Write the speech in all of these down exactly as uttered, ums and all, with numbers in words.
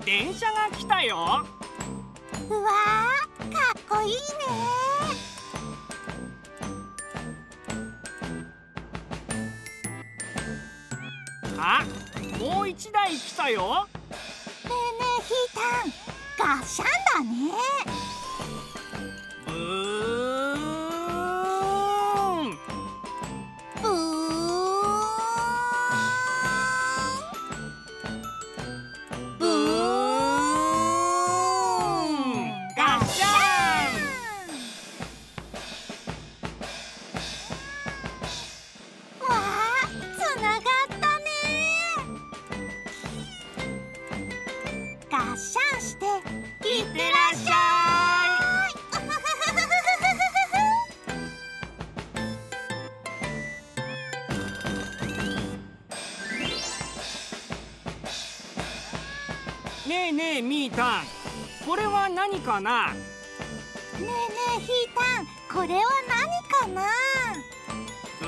電車が来たよ。 うわー、かっこいいね。 あ、もう一台来たよ。 ねえねえひーたん、ガッシャンだね。 ブーン。 ブーンブーンガッシャン。 わあ、つながったね。ガッシャンしていってらっしゃい。 ねえねえみーたん、これは何かな？ ねえねえひーたん、これは何かな？ う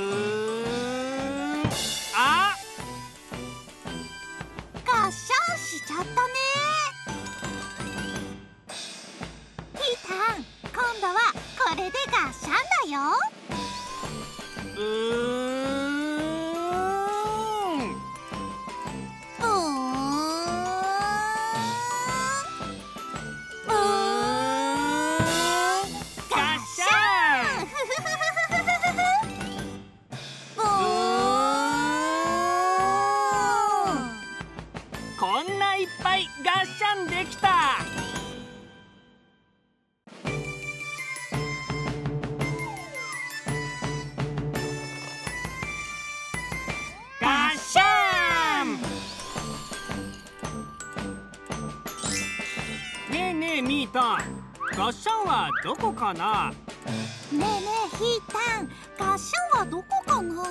ーん、あ、 ガッシャンしちゃったね。ひーたん、今度はこれでガッシャンだよ。 うーん。 ブーンブーンガッシャンブーン。 こんないっぱいガッシャンできた。ガッシャン。ねえねえみーたん、ガッシャンはどこかな？ ねえねえひーたん、ガッシャンはどこかな？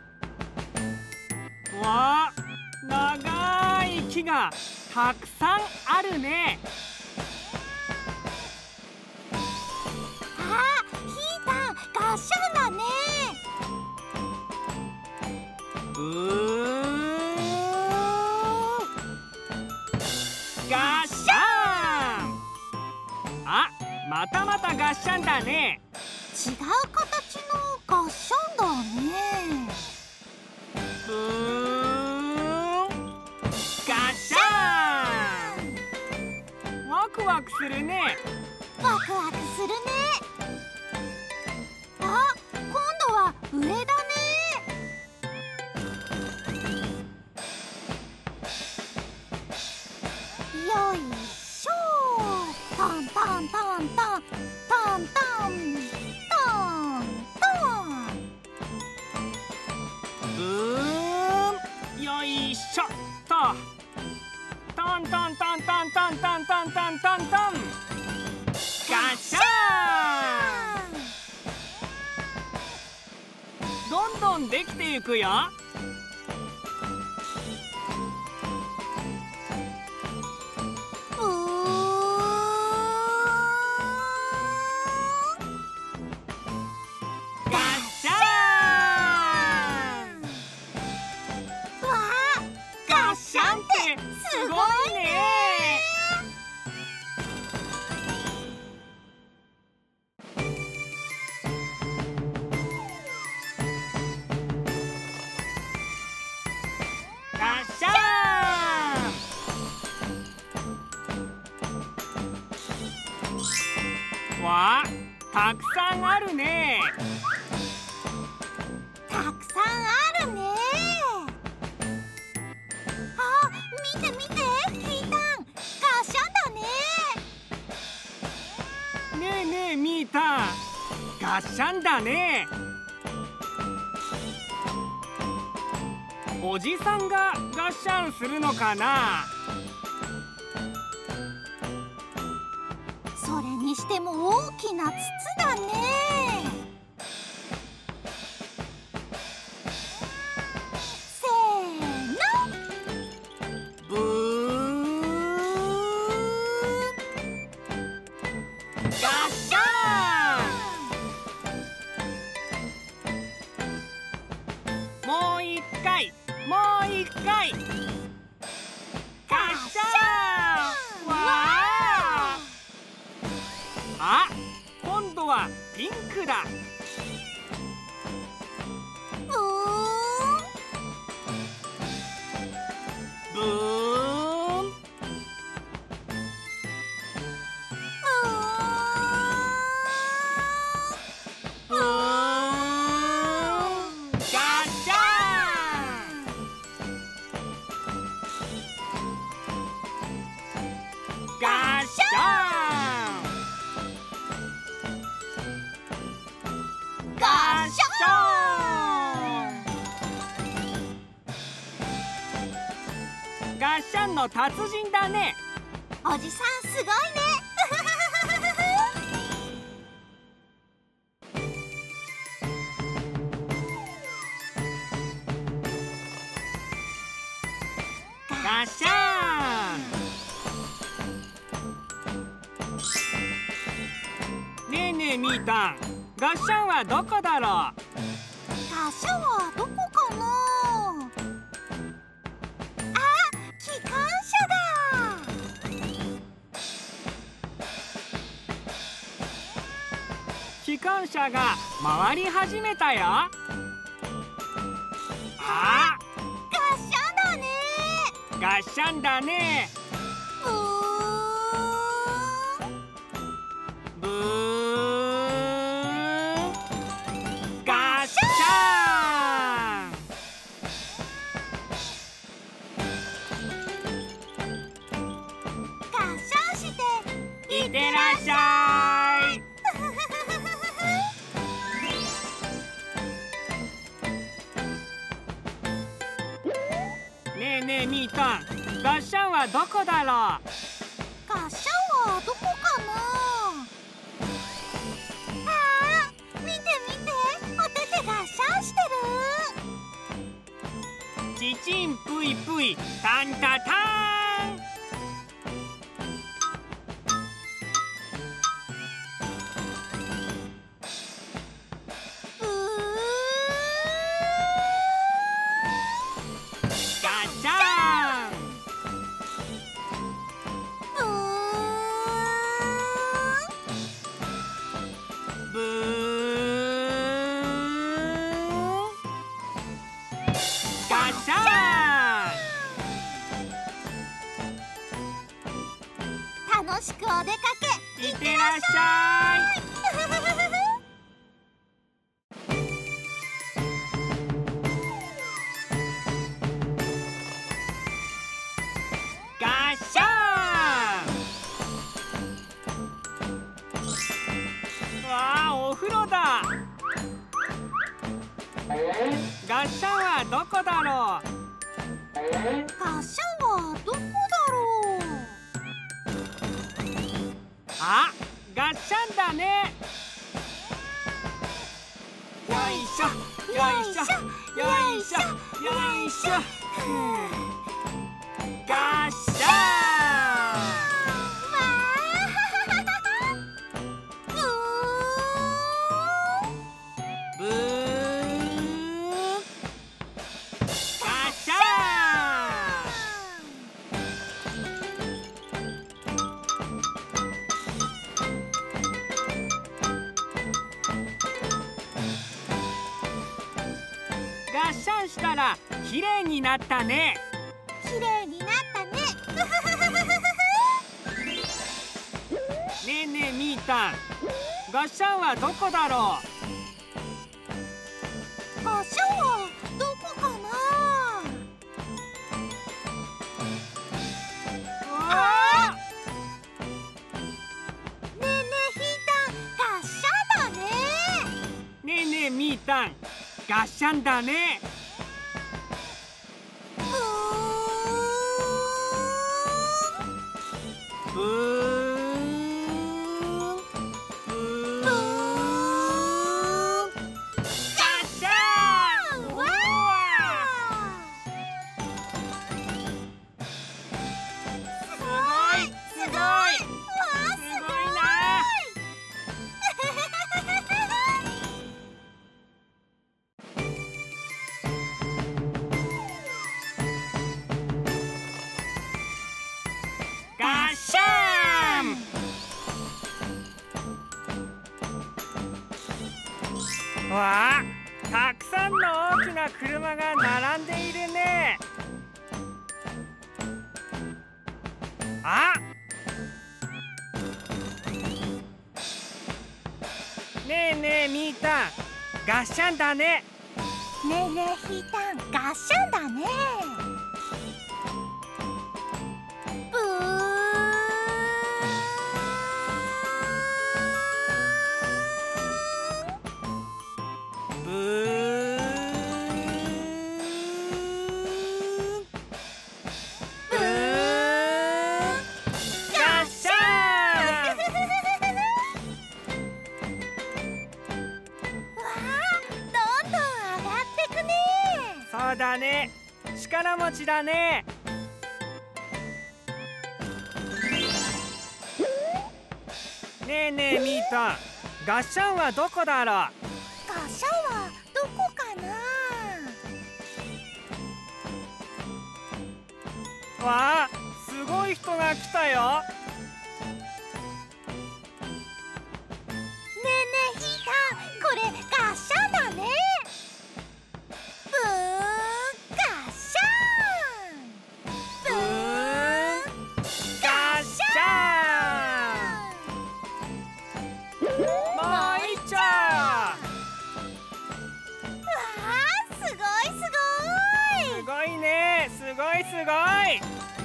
わあ、長い木がたくさんあるね。 あ、ひーたん、ガッシャンだね。 うーん、ガッシャン。あ、またまたガッシャンだね。 違う形のガッシャンだね。 うーん、ガッシャン。ワクワクするね。 ワクワクするね。あ、今度は上だね。よいしょ。トントントントントントントントン。 うーん、よいしょっと。トントントントントントントントントントン。ガッシャン。どんどんできていくよ。 うーん。 ガッシャン。 わあ、 ガッシャンってすごいね。ガッシャン。わあ、たくさんあるね。 たくさんあるね。あ、見て見て、ひーたん、ガッシャンだね。 ねえねえみーたん、ガッシャンだね。おじさんがガッシャンするのかな？ それにしても大きな筒だね。せーの。 ブーン。ガッシャン。もう一回、もう一回。ガッシャン。 クだ。 ブーンブーン。ブーン。ガシャン。ガシャン。 ガシャン。 ガッシャンの達人だね。 おじさんすごいね。 ガッシャン。ねえねえみーたん、ガッシャンはどこだろう。 ガシャンはどこかな。あ、機関車だ。 機関車が回り始めたよ。あ、 ガッシャンだね。 ガッシャンだね。 ブーンブーン。ガッシャン。 ガッシャンしていってらっしゃい。ねえねえみーたん、ガッシャンはどこだろう。 ガッシャンはどこかな。あー、見て見て、お手でガッシャンしてる。 チチンプイプイタンタタン。 ブーンガッシャン。 ブーンブーン。ガッシャン。 楽しくお出かけいってらっしゃい。ガッシャン。わあ、お風呂だ。ガッシャンはどこだろう。 ガッシャンはどこだろう。 あ、ガッシャンだね。よいしょよいしょよいしょよいしょ。ガッシャン。 わー。ブーンブーン。ガッシャン。ガッシャンしたら綺麗になったね。 綺麗になったね。 ねえねえみーたん、ガッシャンはどこだろう。 ガッシャンはどこかな。 あねえねえひーたん、ガッシャンだね。 ー、ねえねえみーたん、ガッシャンだね。 ブーンブーン。ブーン。 ブーンガッシャン。 わー。すごいすごい。わー、すごいな。 わあ、たくさんの大きな車が並んでいるね。あ、ねえねえみーたん、ガッシャンだね。 ねえねえひーたん、ガッシャンだね。ブーブーブーガッシャン。 わあ、どんどん上がってくね。 そうだね、力持ちだね。ねえねえみーたん、ガッシャンはどこだろう。 ガッシャンはどこかな。 わあ、すごい人が来たよ。 ねえねえひーたん、これガッシャンだね。ブーガッシャン。ブーガッシャン。もう一丁。 わあ、すごいすごい。 すごいね、すごいすごい。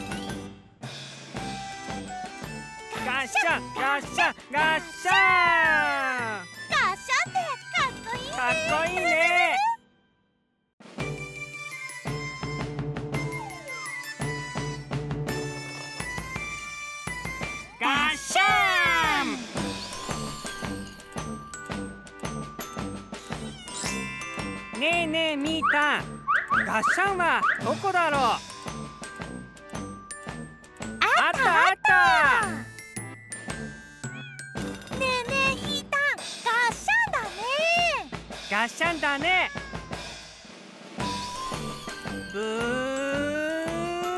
ガッシャン、ガッシャン、ガッシャン。 ガッシャンってかっこいいね。 かっこいいね。ガッシャン。ねえねえみーたん、ガッシャンはどこだろう。 ああったあった。 ねえねえひーたん、ガッシャンだね。 ガッシャンだね。ブー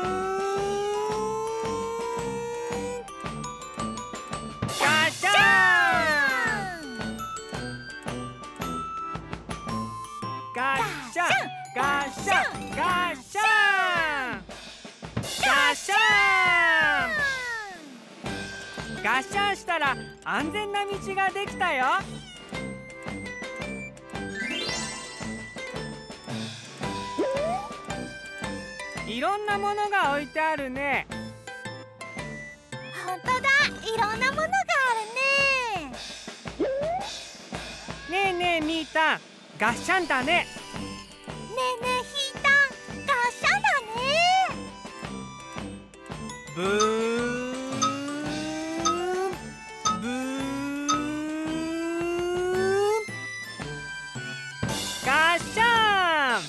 ガッシャン。ガッシャン、ガッシャン、ガッシャン。ガッシャン。ガッシャンしたら安全な道ができたよ。いろんなものが置いてあるね。 ほんとだ、いろんなものがあるね。 ねえねえみーたん、ガッシャンだね。 ねえねえひーたん、ガッシャンだね。 ブーブーガッシャン。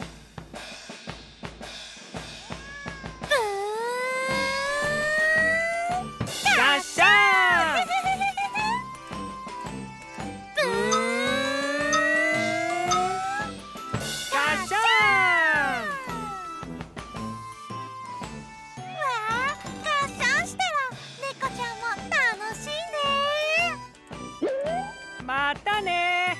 ブーガッシャン。 ブーガッシャン。 わあ、ガッシャンしたら猫ちゃんも楽しいね。 またね。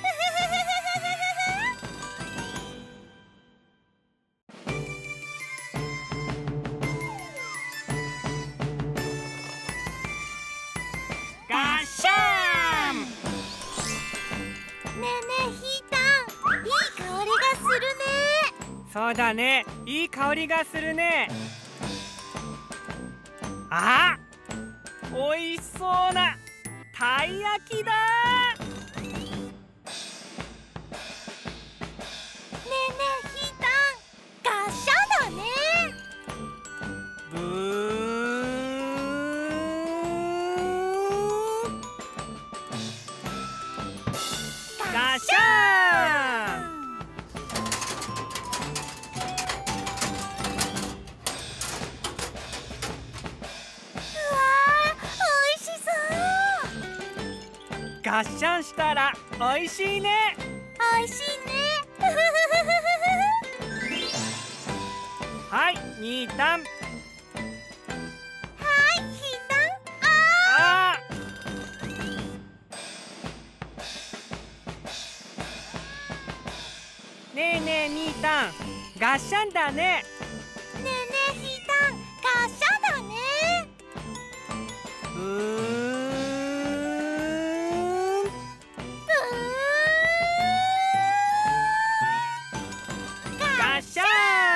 ガッシャン。 ねえねえひーたん、いい香りがするね。 そうだね、いい香りがするね。あ、おいしそうなたい焼きだ。 ねえねえひーたん、ガッシャンだね。 ブーガッシャン。 うわあ、おいしそう。 ガッシャンしたらおいしいね。 おいしいね。 はいみーたん。 はい、ひーたん。ああー、 えみーたん、ガッシャンだね。 ねえねえひーたん、ガッシャンだね。 ブーン。 ブーン。 ガッシャ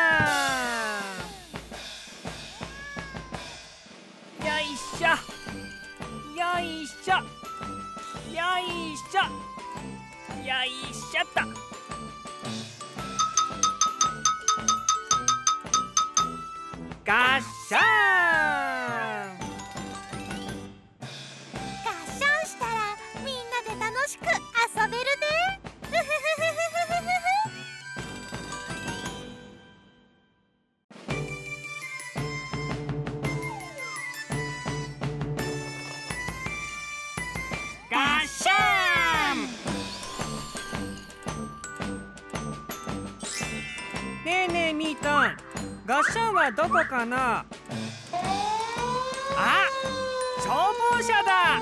ン。よいしょよいしょよいしょよいしょっと。ガッシャン。 ガッシャンしたらみんなで楽しく遊べるね。ふふふふふふふ。 ガッシャン。ねえねえみーたん、ガッシャンはどこかな。あ、消防車だ。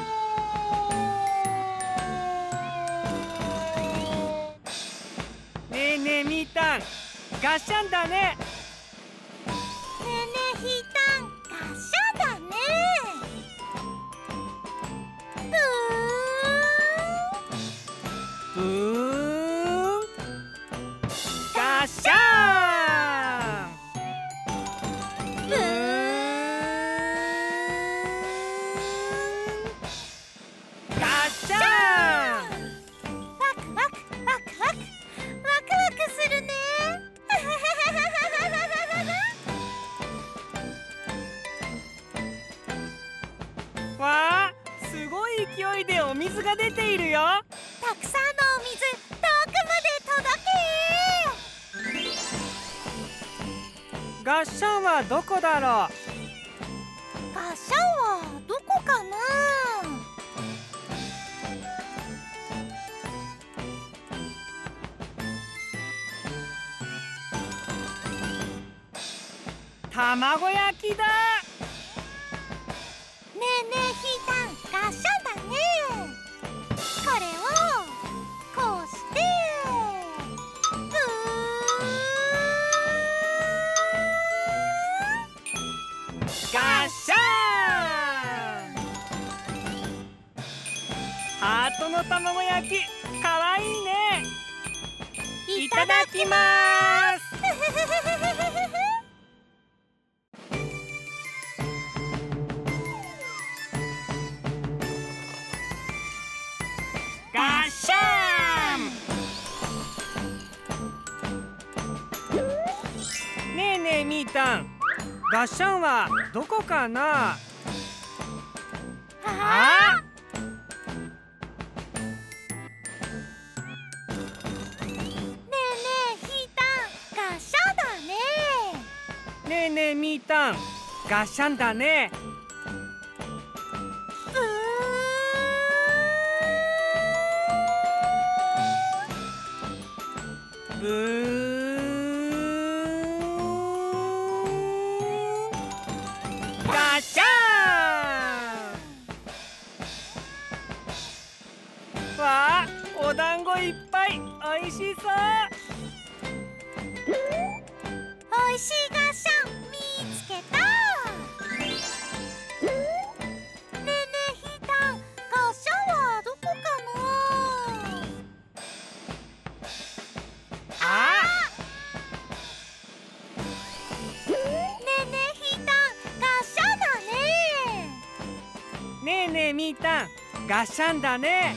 ねえねえみーたん、ガッシャンだね。 ねえねえひーたん、ガッシャンだね。ブーン。 ブーン。ガッシャン。 ブーン。 ガッシャン。 ワクワクワクワクワクワクするね。 わあ、すごい勢いでお水が出ているよ。 たくさんのお水、遠くまで届け。 ガッシャンはどこだろう。 ガッシャンはどこかな。 卵焼きだ。 ねえねえひーたん、ガッシャンだね。これをこうしてブーン。 ガッシャン。ハートの卵焼き、かわいいね。いただきます。ガッシャン。ねえねえみーたん、ガッシャンはどこかな。ああー、ねえねえひーたん、ガッシャンだね。 ねえねえみーたん、ガッシャンだね。 ブーン。 ブーン。ガッシャン。わあ、お団子いっぱい、おいしそう。 おいしいガッシャン見つけた。ねえねえひーたん、ガッシャンはどこかな。 あねえねえひーたん、ガッシャンだね。 ねえねえみーたん、ガッシャンだね。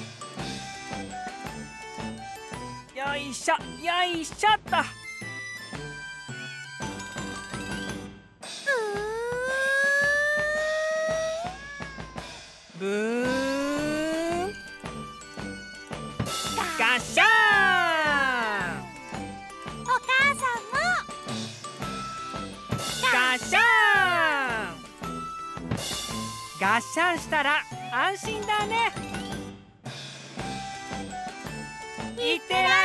よいしょよいしょっと。ブーン。ガッシャン。 お母さんもガッシャン。ガッシャンしたら安心だね。いってらっしゃい。